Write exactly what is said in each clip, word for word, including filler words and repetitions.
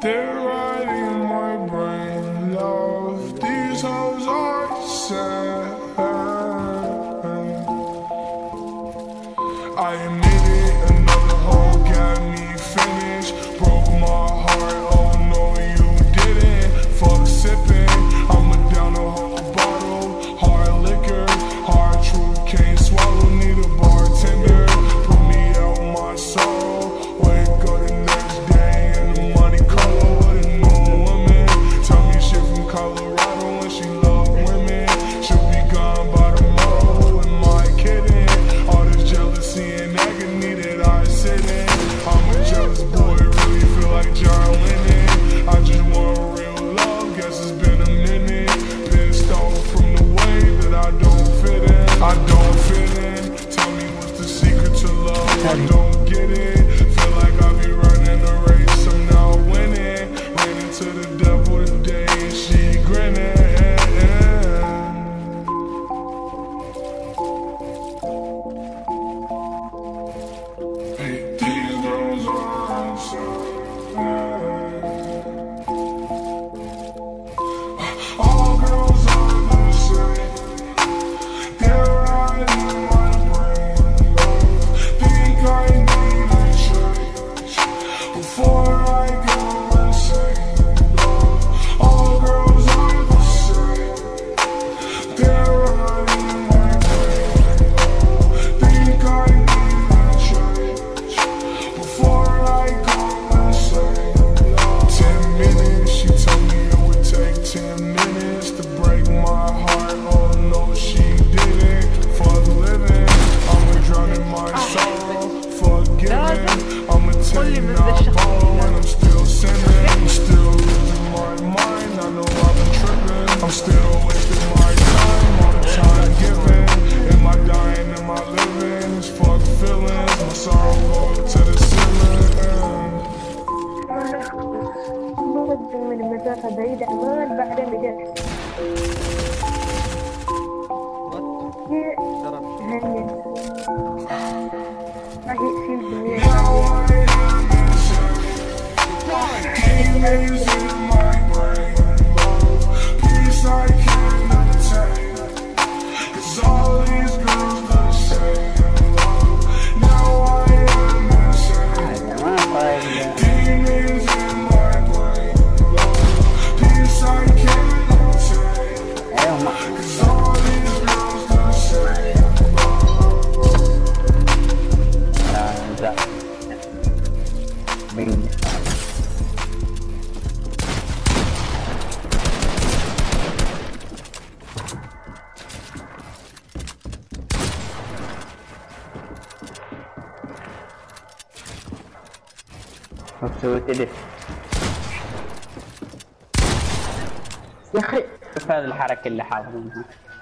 They're riding my brain, love. These hoes are sad. I admit it, another hoe got me finished. Broke my heart, oh no you didn't. Fuck sipping, I'ma down a whole bottle. Hard liquor, hard truth, can't swallow. Need a bartender, put me out my sorrow. Wake up the next day in the money color with a new woman. Tell me shit from Colorado and she love women. She'll be gone by tomorrow, am I kidding? All this jealousy and agony that I sit in. I'm a jealous boy, really feel like John Lennon. I just want real love, guess it's been a minute. Pissed off from the way that I don't fit in. I don't fit in, tell me what's the secret to love, I don't get it. Feel like I be running a race, I'm now winning. Ran into the devil today and she grinning. Hey, these girls are insane. All girls are the same. They're riding my brain, love. Think I need a change before I go insane, love. All girls are the same. They're riding my brain, love. Think I need a change before I go insane, love. Ten minutes, she told me it would take ten minutes to break my heart. Oh no, she didn't. Fuck living, I'ma drown in my sorrow. Forgiving, I'ma take now borrow and I'm still sinning. I'm still losing my mind, I know I've been tripping. I'm still wasting my time, all the time given. Am I dying, am I living? It's fuck feelings, my sorrow go to the ceiling. مقدم من مسافة بعيدة أمان بعدين بدأت هني ما هي شيء بالمية Now I am insane. Demons in my brain, love. Peace I can't obtain. 'Cause all these girls the same, love. Now I am insane. Demons in my brain, love. Peace I can't obtain. 'Cause all these girls the same, سويت لي يا اخي شوف هذه الحركه اللي حافظينها.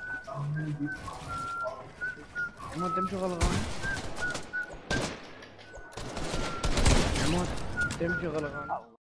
عمود تمشي غلغان، عمود تمشي غلغان.